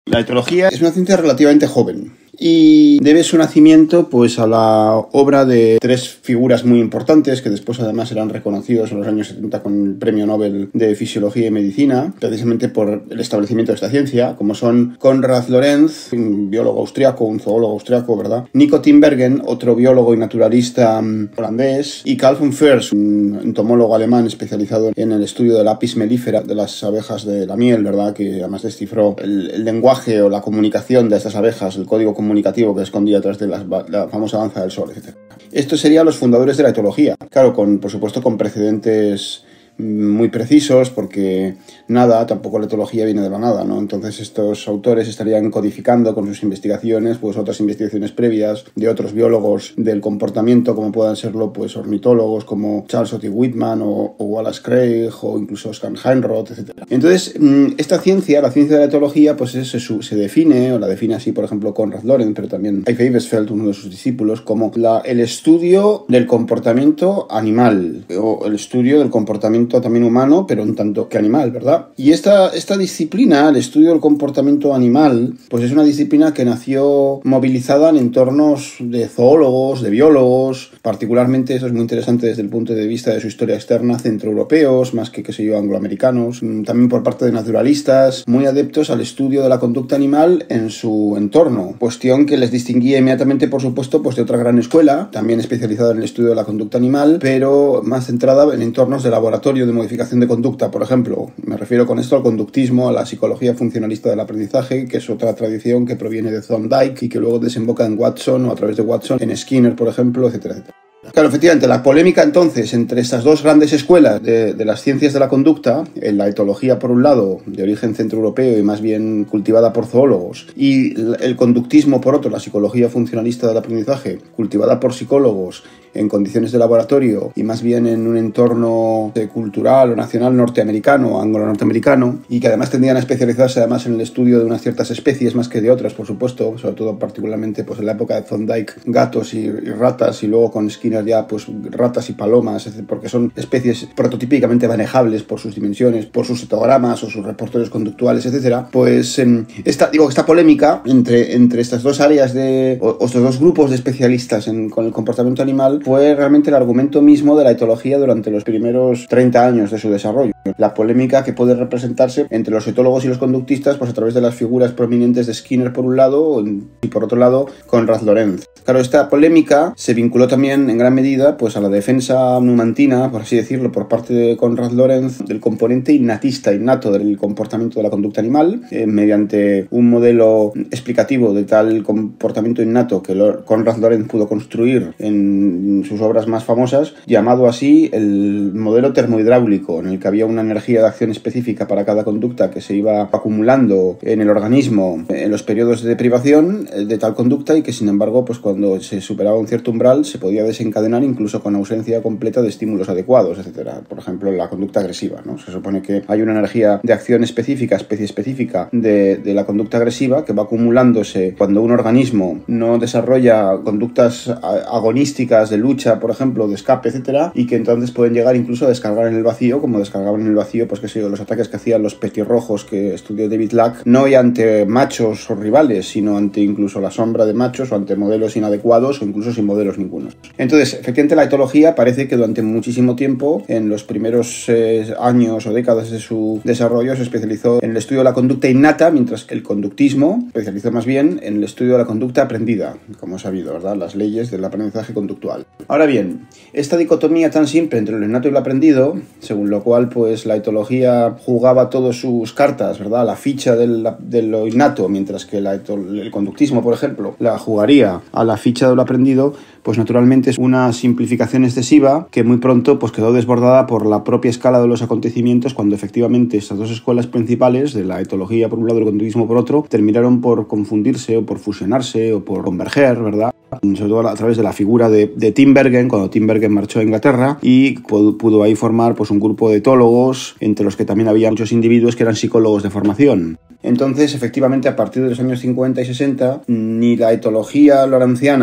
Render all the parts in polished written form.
La etología es una ciencia relativamente joven y debe su nacimiento pues a la obra de tres figuras muy importantes que después además serán reconocidos en los años 70 con el Premio Nobel de Fisiología y Medicina, precisamente por el establecimiento de esta ciencia, como son Konrad Lorenz, un biólogo austriaco, un zoólogo austriaco, ¿verdad? Nico Tinbergen, otro biólogo y naturalista holandés, y Carl von Fers, un entomólogo alemán especializado en el estudio de la apis mellifera, de las abejas de la miel, ¿verdad? Que además descifró el lenguaje o la comunicación de estas abejas, el código comunicativo que escondía detrás de la famosa danza del sol, etc. Estos serían los fundadores de la etología. Claro, por supuesto con precedentes muy precisos, porque tampoco la etología viene de la nada, ¿no? Entonces estos autores estarían codificando con sus investigaciones pues otras investigaciones previas de otros biólogos del comportamiento, como puedan serlo pues ornitólogos como Charles Otto Whitman o Wallace Craig o incluso Oscar Heinroth, etc. Entonces esta ciencia, la ciencia de la etología, pues se define, o la define así por ejemplo Konrad Lorenz, pero también Leif Ebersfeld, uno de sus discípulos, como el estudio del comportamiento animal o el estudio del comportamiento también humano, pero en tanto que animal, ¿verdad? Y esta disciplina, el estudio del comportamiento animal, pues es una disciplina que nació movilizada en entornos de zoólogos, de biólogos, particularmente, eso es muy interesante desde el punto de vista de su historia externa, centroeuropeos, más que qué sé yo, angloamericanos, también por parte de naturalistas, muy adeptos al estudio de la conducta animal en su entorno, cuestión que les distinguía inmediatamente, por supuesto, pues de otra gran escuela, también especializada en el estudio de la conducta animal, pero más centrada en entornos de laboratorio de modificación de conducta, por ejemplo. Me refiero con esto al conductismo, a la psicología funcionalista del aprendizaje, que es otra tradición que proviene de Thorndike y que luego desemboca en Watson o a través de Watson en Skinner, por ejemplo, etcétera, etcétera. Claro, efectivamente, la polémica entonces entre estas dos grandes escuelas de las ciencias de la conducta, en la etología por un lado, de origen centroeuropeo y más bien cultivada por zoólogos, y el conductismo por otro, la psicología funcionalista del aprendizaje, cultivada por psicólogos en condiciones de laboratorio y más bien en un entorno cultural o nacional norteamericano, anglo-norteamericano, y que además tendían a especializarse además en el estudio de unas ciertas especies más que de otras, por supuesto, sobre todo particularmente pues en la época de Thorndike, gatos y ratas, y luego con Skinner ya pues ratas y palomas, porque son especies prototípicamente manejables por sus dimensiones, por sus citogramas o sus repertorios conductuales, etcétera. Pues esta polémica entre estas dos áreas o estos dos grupos de especialistas con el comportamiento animal fue realmente el argumento mismo de la etología durante los primeros 30 años de su desarrollo. La polémica que puede representarse entre los etólogos y los conductistas pues a través de las figuras prominentes de Skinner por un lado y por otro lado Konrad Lorenz. Claro, esta polémica se vinculó también en gran medida pues a la defensa numantina, por así decirlo, por parte de Konrad Lorenz del componente innato del comportamiento de la conducta animal, mediante un modelo explicativo de tal comportamiento innato que Konrad Lorenz pudo construir en sus obras más famosas, llamado así el modelo termohidráulico, en el que había una energía de acción específica para cada conducta que se iba acumulando en el organismo en los periodos de privación de tal conducta, y que sin embargo pues cuando se superaba un cierto umbral se podía desencadenar incluso con ausencia completa de estímulos adecuados, etcétera. Por ejemplo, la conducta agresiva, ¿no? Se supone que hay una energía de acción específica, especie específica de la conducta agresiva que va acumulándose cuando un organismo no desarrolla conductas agonísticas de lucha, por ejemplo, de escape, etcétera, y que entonces pueden llegar incluso a descargar en el vacío, como descargaban en el vacío, pues qué sé yo, los ataques que hacían los petirrojos que estudió David Lack, no ante machos o rivales, sino ante incluso la sombra de machos o ante modelos inadecuados o incluso sin modelos ningunos. Entonces, efectivamente, la etología parece que durante muchísimo tiempo, en los primeros años o décadas de su desarrollo, se especializó en el estudio de la conducta innata, mientras que el conductismo especializó más bien en el estudio de la conducta aprendida, como es sabido, ¿verdad? Las leyes del aprendizaje conductual. Ahora bien, esta dicotomía tan simple entre lo innato y lo aprendido, según lo cual pues la etología jugaba todas sus cartas, ¿verdad? La ficha de lo innato, mientras que el conductismo, por ejemplo, la jugaría a la ficha de lo aprendido, pues naturalmente es una simplificación excesiva que muy pronto pues quedó desbordada por la propia escala de los acontecimientos, cuando efectivamente estas dos escuelas principales, de la etología por un lado y el conductismo por otro, terminaron por confundirse o por fusionarse o por converger, ¿verdad? Sobre todo a través de la figura de Tinbergen, cuando Tinbergen marchó a Inglaterra y pudo ahí formar pues un grupo de etólogos, entre los que también había muchos individuos que eran psicólogos de formación. Entonces, efectivamente, a partir de los años 50 y 60, ni la etología lorenciana,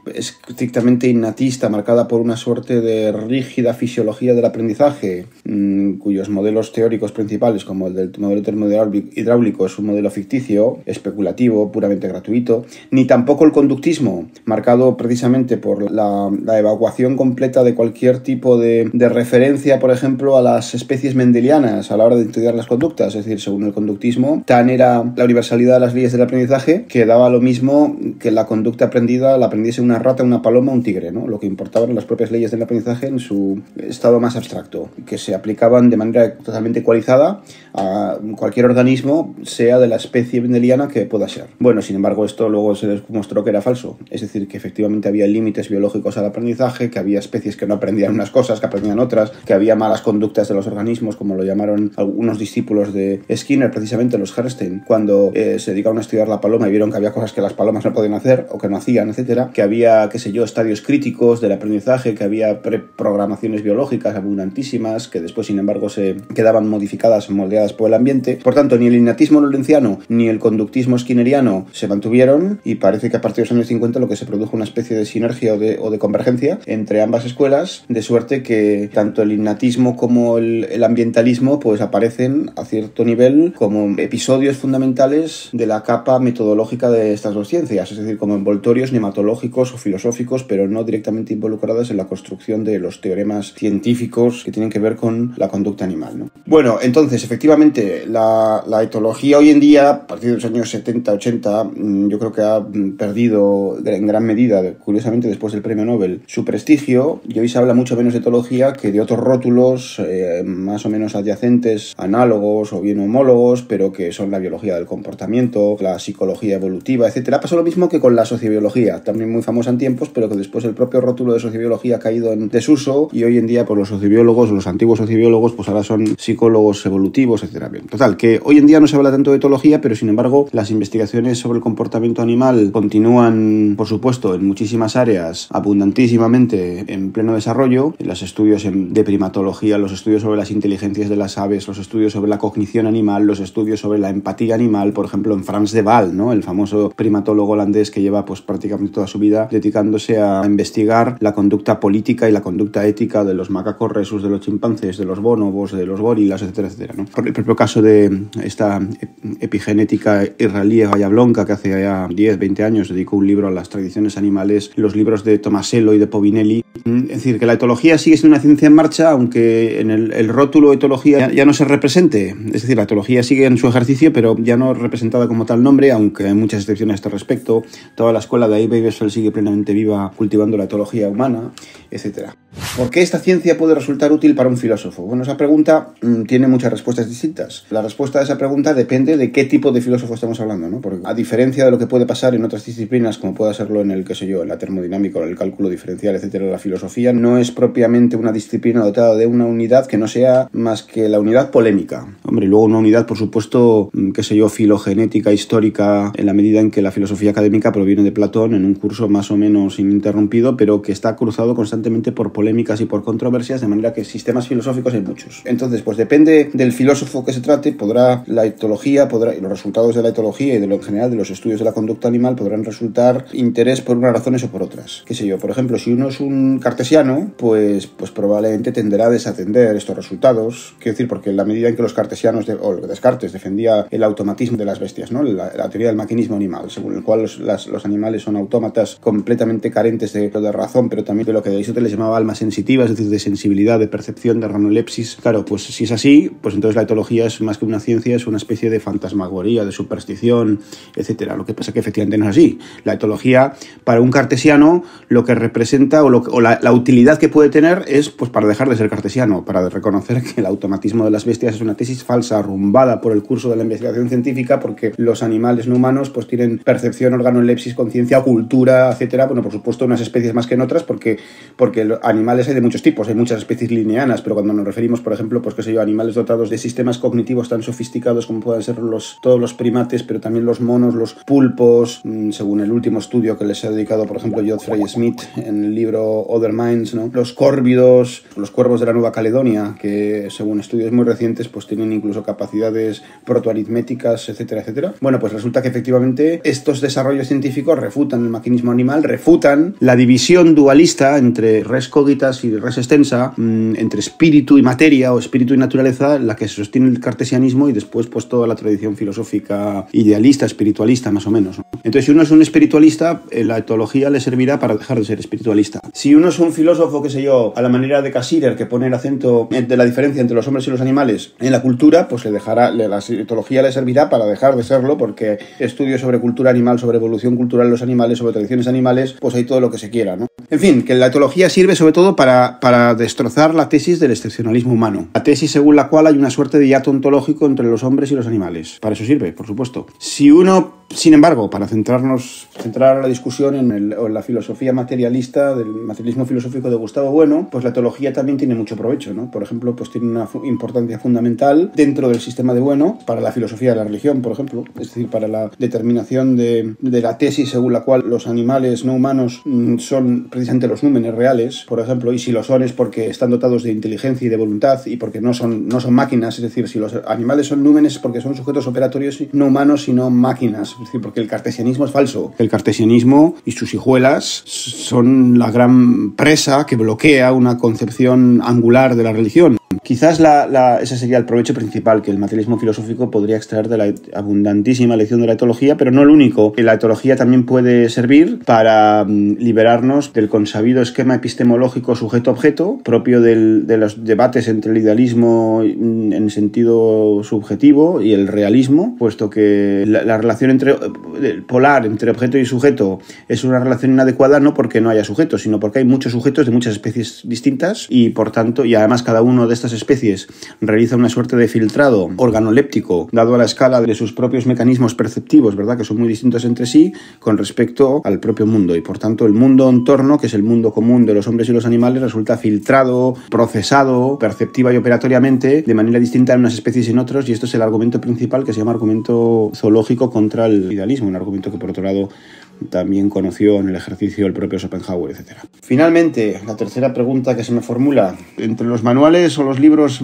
estrictamente innatista, marcada por una suerte de rígida fisiología del aprendizaje, cuyos modelos teóricos principales, como el del modelo termodinámico, es un modelo ficticio, especulativo, puramente gratuito, ni tampoco el conductismo, marcado precisamente por la evacuación completa de cualquier tipo de referencia, por ejemplo, a las especies mendelianas a la hora de estudiar las conductas. Es decir, según el conductismo, tan era la universalidad de las leyes del aprendizaje que daba lo mismo que la conducta aprendida la aprendiese una rata, una paloma o un tigre, ¿no? Lo que importaban las propias leyes del aprendizaje en su estado más abstracto, que se aplicaban de manera totalmente ecualizada a cualquier organismo, sea de la especie mendeliana que pueda ser. Bueno, sin embargo, esto luego se demostró que era falso. Es decir, que efectivamente había límites biológicos al aprendizaje, que había especies que no aprendían unas cosas, que aprendían otras, que había malas conductas de los organismos, como lo llamaron algunos discípulos de Skinner, precisamente los Herrstein, cuando se dedicaron a estudiar la paloma y vieron que había cosas que las palomas no podían hacer o que no hacían, etcétera, que había, qué sé yo, estadios críticos del aprendizaje, que había preprogramaciones biológicas abundantísimas, que después, sin embargo, se quedaban modificadas, moldeadas por el ambiente. Por tanto, ni el innatismo lorentziano ni el conductismo skinneriano se mantuvieron, y parece que a partir de los años 50 lo que se produjo una especie de sinergia o de convergencia entre ambas escuelas, de suerte que tanto el innatismo como el ambientalismo pues aparecen a cierto nivel como episodios fundamentales de la capa metodológica de estas dos ciencias, es decir, como envoltorios nematológicos o filosóficos, pero no directamente involucradas en la construcción de los teoremas científicos que tienen que ver con la conducta animal, ¿no? Bueno, entonces, efectivamente, la etología hoy en día, a partir de los años 70, 80, yo creo que ha perdido en gran medida, curiosamente después del premio Nobel, su prestigio, y hoy se habla mucho menos de etología que de otros rótulos más o menos adyacentes, análogos o bien homólogos, pero que son la biología del comportamiento, la psicología evolutiva, etcétera. Pasó lo mismo que con la sociobiología, también muy famosa en tiempos, pero que después el propio rótulo de sociobiología ha caído en desuso, y hoy en día pues los sociobiólogos, los antiguos sociobiólogos, pues ahora son psicólogos evolutivos, etcétera. Bien, total, que hoy en día no se habla tanto de etología, pero sin embargo las investigaciones sobre el comportamiento animal continúan, por supuesto, en muchísimas áreas, abundantísimamente en pleno desarrollo. Los estudios de primatología, los estudios sobre las inteligencias de las aves, los estudios sobre la cognición animal, los estudios sobre la empatía animal, por ejemplo, en Frans de Waal, ¿no? El famoso primatólogo holandés que lleva pues prácticamente toda su vida dedicándose a investigar la conducta política y la conducta ética de los macacos rhesus, de los chimpancés, de los bonobos, de los gorilas, etcétera, etcétera, ¿no? Por el propio caso de esta epigenética israelí Eva Jablonka, que hace ya 10, 20 años dedicó un libro a las tradiciones animales, los libros de Tomasello y de Povinelli. Es decir, que la etología sigue siendo una ciencia en marcha, aunque en el rótulo etología ya no se represente. Es decir, la etología sigue en su ejercicio, pero ya no representada como tal nombre, aunque hay muchas excepciones a este respecto. Toda la escuela de Abe Babelsfeld sigue plenamente viva cultivando la etología humana, etcétera. ¿Por qué esta ciencia puede resultar útil para un filósofo? Bueno, esa pregunta tiene muchas respuestas distintas. La respuesta a esa pregunta depende de qué tipo de filósofo estamos hablando, ¿no? Porque a diferencia de lo que puede pasar en otras disciplinas, como puede serlo en el, qué sé yo, en la termodinámica o el cálculo diferencial, etcétera, la filosofía no es propiamente una disciplina dotada de una unidad que no sea más que la unidad polémica. Hombre, y luego una unidad, por supuesto, qué sé yo, filogenética, histórica, en la medida en que la filosofía académica proviene de Platón en un curso más o menos ininterrumpido, pero que está cruzado constantemente por polémicas y por controversias, de manera que sistemas filosóficos hay muchos. Entonces, pues depende del filósofo que se trate, podrá la etología, y los resultados de la etología y de lo en general de los estudios de la conducta animal podrán resultar interés por unas razones o por otras. Qué sé yo, por ejemplo, si uno es un cartesiano, pues probablemente tenderá a desatender estos resultados. Quiero decir, porque en la medida en que los cartesianos, o Descartes, defendía el automatismo de las bestias, ¿no? La teoría del maquinismo animal, según el cual los animales son autómatas completamente carentes de razón, pero también de lo que Aristóteles llamaba alma sensitiva, es decir, de sensibilidad, de percepción, de organolepsis. Claro, pues si es así, pues entonces la etología es más que una ciencia, es una especie de fantasmagoría, de superstición, etcétera. Lo que pasa es que efectivamente no es así. La etología, para un cartesiano, lo que representa o la utilidad que puede tener es pues para dejar de ser cartesiano, para reconocer que el automatismo de las bestias es una tesis falsa, arrumbada por el curso de la investigación científica, porque los animales no humanos pues tienen percepción, organolepsis, conciencia, cultura, etcétera. Bueno, por supuesto, unas especies más que en otras, porque los animales hay de muchos tipos, hay muchas especies lineanas, pero cuando nos referimos, por ejemplo, pues qué sé yo, animales dotados de sistemas cognitivos tan sofisticados como pueden ser todos los primates, pero también los monos, los pulpos, según el último estudio que les ha dedicado, por ejemplo, Godfrey Smith en el libro Other Minds, ¿no? Los córvidos, los cuervos de la Nueva Caledonia, que según estudios muy recientes, pues tienen incluso capacidades protoaritméticas, etcétera, etcétera. Bueno, pues resulta que efectivamente estos desarrollos científicos refutan el maquinismo animal, animal, refutan la división dualista entre res cogitas y res extensa, entre espíritu y materia o espíritu y naturaleza, la que sostiene el cartesianismo y después pues toda la tradición filosófica idealista, espiritualista más o menos, ¿no? Entonces, si uno es un espiritualista, la etología le servirá para dejar de ser espiritualista. Si uno es un filósofo, qué sé yo, a la manera de Cassirer, que pone el acento de la diferencia entre los hombres y los animales en la cultura, pues la etología le servirá para dejar de serlo, porque estudios sobre cultura animal, sobre evolución cultural de los animales, sobre tradiciones animales, pues hay todo lo que se quiera, ¿no? En fin, que la etología sirve sobre todo para destrozar la tesis del excepcionalismo humano. La tesis según la cual hay una suerte de hiato ontológico entre los hombres y los animales. Para eso sirve, por supuesto. Si uno, sin embargo, para centrar la discusión en la filosofía materialista, del materialismo filosófico de Gustavo Bueno, pues la etología también tiene mucho provecho, ¿no? Por ejemplo, pues tiene una importancia fundamental dentro del sistema de Bueno para la filosofía de la religión, por ejemplo, es decir, para la determinación de la tesis según la cual los animales no humanos son precisamente los númenes reales, por ejemplo, y si lo son es porque están dotados de inteligencia y de voluntad y porque no son máquinas, es decir, si los animales son númenes es porque son sujetos operatorios no humanos sino máquinas, es decir, porque el cartesianismo es falso. El cartesianismo y sus hijuelas son la gran presa que bloquea una concepción angular de la religión. Quizás ese sería el provecho principal que el materialismo filosófico podría extraer de la abundantísima lección de la etología, pero no el único. La etología también puede servir para liberarnos del consabido esquema epistemológico sujeto-objeto, propio de los debates entre el idealismo en sentido subjetivo y el realismo, puesto que la relación polar entre objeto y sujeto es una relación inadecuada no porque no haya sujetos, sino porque hay muchos sujetos de muchas especies distintas y por tanto, y además cada uno de estas especies realiza una suerte de filtrado organoléptico dado a la escala de sus propios mecanismos perceptivos, ¿verdad?, que son muy distintos entre sí con respecto al propio mundo, y por tanto el mundo en torno, que es el mundo común de los hombres y los animales, resulta filtrado, procesado, perceptiva y operatoriamente de manera distinta en unas especies y en otros, y esto es el argumento principal que se llama argumento zoológico contra el idealismo, un argumento que por otro lado también conoció en el ejercicio el propio Schopenhauer, etc. Finalmente, la tercera pregunta que se me formula: entre los manuales o los libros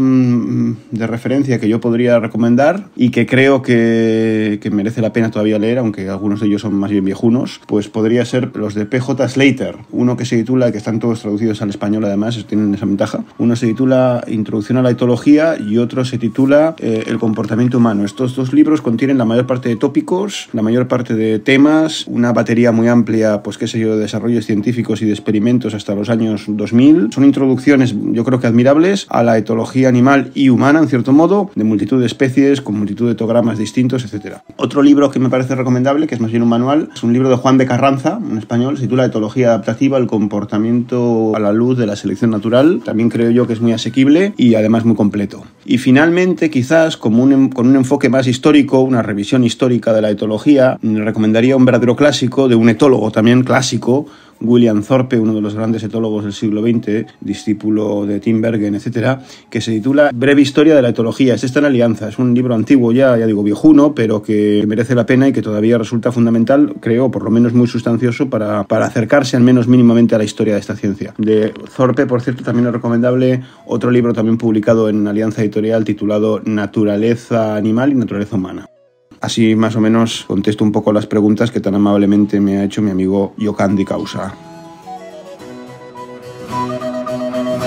de referencia que yo podría recomendar y que creo que merece la pena todavía leer, aunque algunos de ellos son más bien viejunos, pues podría ser los de P.J. Slater. Uno que se titula, que están todos traducidos al español además, tienen esa ventaja. Uno se titula Introducción a la etología y otro se titula El comportamiento humano. Estos dos libros contienen la mayor parte de tópicos, la mayor parte de temas, una batería muy amplia, pues qué sé yo, de desarrollos científicos y de experimentos hasta los años 2000. Son introducciones, yo creo que admirables, a la etología animal y humana, en cierto modo, de multitud de especies, con multitud de etogramas distintos, etc. Otro libro que me parece recomendable, que es más bien un manual, es un libro de Juan de Carranza, en español, se titula Etología adaptativa, el comportamiento a la luz de la selección natural. También creo yo que es muy asequible y además muy completo. Y finalmente, quizás, con un enfoque más histórico, una revisión histórica de la etología, recomendaría un verdadero clásico de un etólogo también clásico, William Thorpe, uno de los grandes etólogos del siglo XX, discípulo de Tim Bergen, etcétera, que se titula Breve historia de la etología. Está en Alianza, es un libro antiguo ya digo viejuno, pero que merece la pena y que todavía resulta fundamental, creo, por lo menos muy sustancioso para acercarse al menos mínimamente a la historia de esta ciencia. De Thorpe, por cierto, también es recomendable otro libro también publicado en Alianza Editorial titulado Naturaleza animal y naturaleza humana. Así más o menos contesto un poco las preguntas que tan amablemente me ha hecho mi amigo Yocandi Causa.